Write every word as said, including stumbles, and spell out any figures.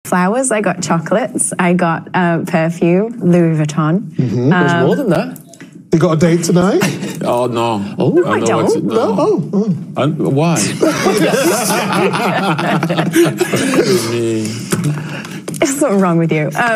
flowers, I got chocolates, I got uh, perfume, Louis Vuitton. Mm-hmm. um, There's more than that. You got a date tonight? Oh, no. Oh, no, I don't. It's, no. No, oh, oh. I, why? There's something wrong with you. Um,